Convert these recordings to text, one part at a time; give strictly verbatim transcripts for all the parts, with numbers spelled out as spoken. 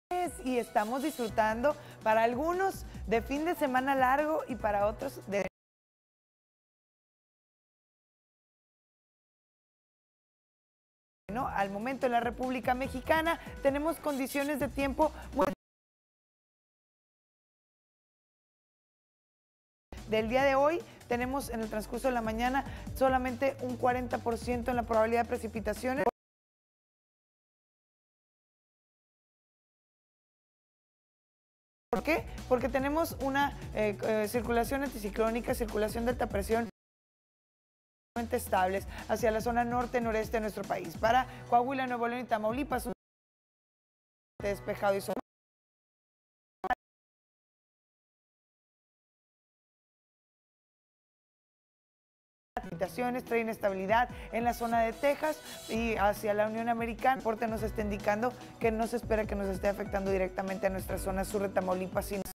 Y estamos disfrutando para algunos de fin de semana largo y para otros de... ¿no? Al momento en la República Mexicana tenemos condiciones de tiempo muy... Del día de hoy tenemos en el transcurso de la mañana solamente un cuarenta por ciento en la probabilidad de precipitaciones. ¿Por qué? Porque tenemos una eh, eh, circulación anticiclónica, circulación de alta presión estables hacia la zona norte-noreste de nuestro país. Para Coahuila, Nuevo León y Tamaulipas, un despejado y soleado. Trae inestabilidad en la zona de Texas y hacia la Unión Americana. El reporte nos está indicando que no se espera que nos esté afectando directamente a nuestra zona sur de Tamaulipas, sino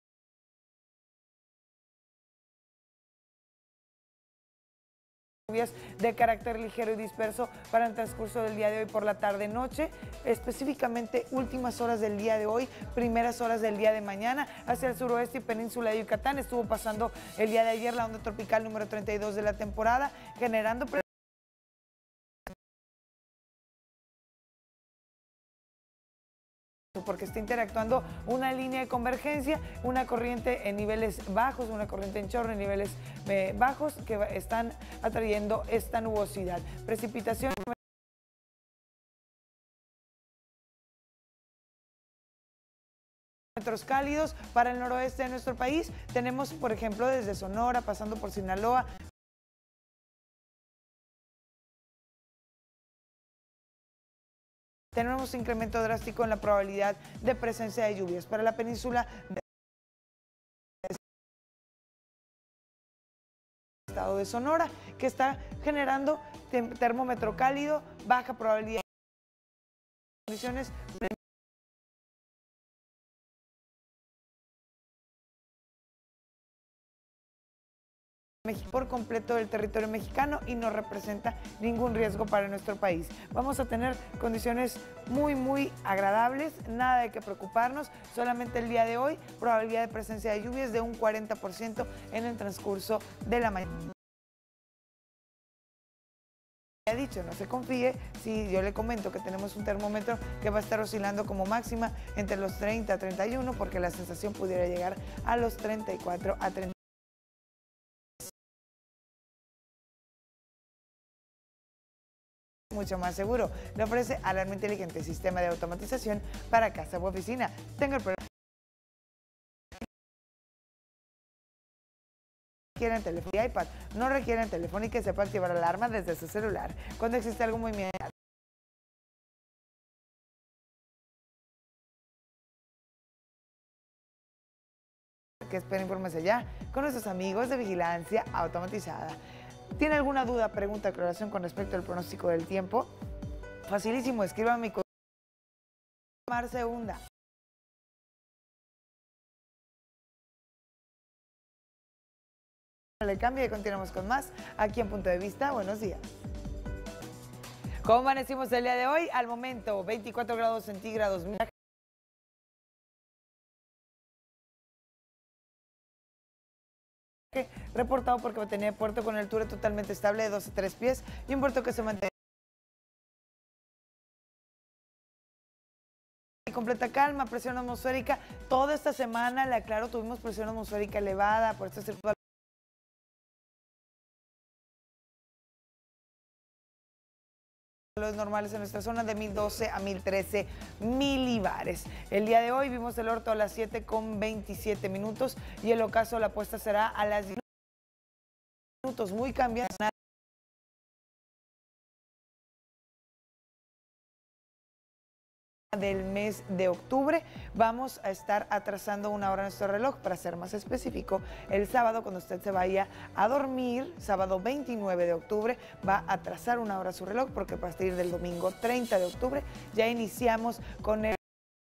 lluvias de carácter ligero y disperso para el transcurso del día de hoy por la tarde-noche, específicamente últimas horas del día de hoy, primeras horas del día de mañana, hacia el suroeste y península de Yucatán. Estuvo pasando el día de ayer la onda tropical número treinta y dos de la temporada, generando porque está interactuando una línea de convergencia, una corriente en niveles bajos, una corriente en chorro en niveles eh, bajos que están atrayendo esta nubosidad. Precipitación cálidos para el noroeste de nuestro país. Tenemos, por ejemplo, desde Sonora, pasando por Sinaloa, tenemos un incremento drástico en la probabilidad de presencia de lluvias. Para la península del estado de Sonora, que está generando termómetro cálido, baja probabilidad de condiciones por completo del territorio mexicano y no representa ningún riesgo para nuestro país. Vamos a tener condiciones muy, muy agradables, nada de que preocuparnos. Solamente el día de hoy, probabilidad de presencia de lluvias de un cuarenta por ciento en el transcurso de la mañana. Ha dicho, no se confíe si yo le comento que tenemos un termómetro que va a estar oscilando como máxima entre los treinta a treinta y uno, porque la sensación pudiera llegar a los treinta y cuatro a treinta. Mucho más seguro. Le ofrece alarma inteligente, sistema de automatización para casa u oficina. Tenga el programa. Requieren teléfono y iPad. No requieren teléfono y que sepa activar la alarma desde su celular. Cuando existe algún movimiento que espera, infórmese ya con nuestros amigos de Vigilancia Automatizada. ¿Tiene alguna duda, pregunta, aclaración con respecto al pronóstico del tiempo? Facilísimo, escriba a mi correo. Mar Segunda. Le cambio y continuamos con más aquí en Punto de Vista. Buenos días. ¿Cómo amanecimos el día de hoy? Al momento, veinticuatro grados centígrados. Reportado porque tenía puerto con altura totalmente estable de dos a tres pies y un puerto que se mantiene en completa calma. Presión atmosférica toda esta semana, le aclaro, tuvimos presión atmosférica elevada por esta circulación normales en nuestra zona de mil doce a mil trece milibares. El día de hoy vimos el orto a las siete con veintisiete minutos y el ocaso, la puesta será a las diez minutos, muy cambiante del mes de octubre. Vamos a estar atrasando una hora nuestro reloj, para ser más específico, el sábado cuando usted se vaya a dormir, sábado veintinueve de octubre, va a atrasar una hora su reloj porque a partir del domingo treinta de octubre ya iniciamos con el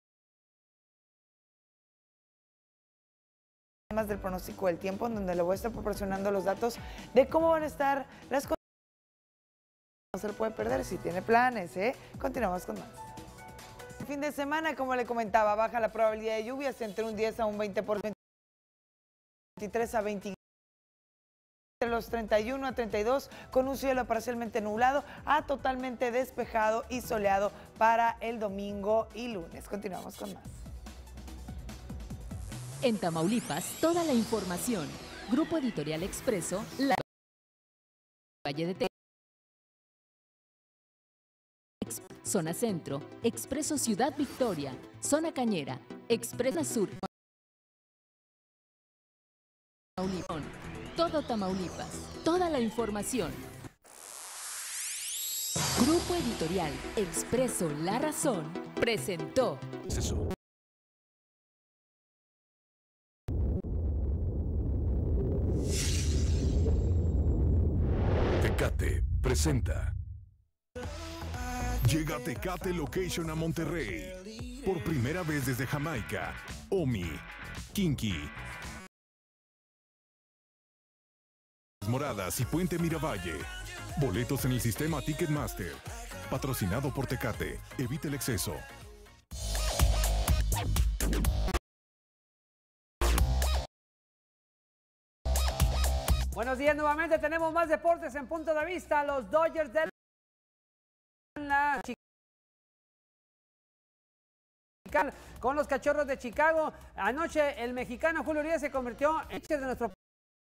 temas del pronóstico del tiempo, en donde le voy a estar proporcionando los datos de cómo van a estar las cosas. No se lo puede perder si tiene planes, ¿eh? Continuamos con más. Fin de semana, como le comentaba, baja la probabilidad de lluvias entre un diez a un veinte por ciento, veintitrés a veinticinco, entre los treinta y uno a treinta y dos, con un cielo parcialmente nublado a totalmente despejado y soleado para el domingo y lunes. Continuamos con más. En Tamaulipas, toda la información. Grupo Editorial Expreso, La Valle de Texas, Zona Centro, Expreso Ciudad Victoria, Zona Cañera, Expreso Sur, Tamaulipas. Todo Tamaulipas, toda la información. Grupo Editorial Expreso La Razón presentó. Eso. Tecate presenta. Llega Tecate Location a Monterrey. Por primera vez desde Jamaica, Omi, Kinky, Moradas y Puente Miravalle. Boletos en el sistema Ticketmaster. Patrocinado por Tecate. Evite el exceso. Buenos días nuevamente, tenemos más deportes en Punto de Vista. Los Dodgers de la con los Cachorros de Chicago. Anoche el mexicano Julio Urias se convirtió en pitcher de nuestro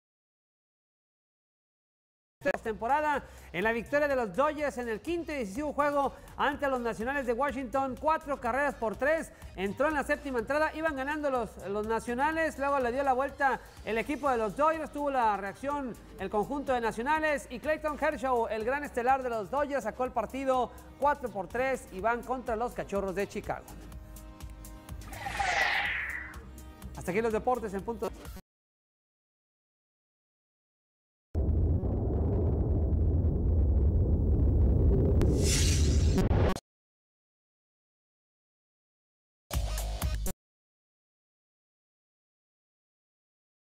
temporada en la victoria de los Dodgers en el quinto y decisivo juego ante los Nacionales de Washington, cuatro carreras por tres. Entró en la séptima entrada, iban ganando los, los Nacionales, luego le dio la vuelta el equipo de los Dodgers, tuvo la reacción el conjunto de Nacionales y Clayton Kershaw, el gran estelar de los Dodgers, sacó el partido cuatro por tres y van contra los Cachorros de Chicago. Hasta aquí los deportes en Punto.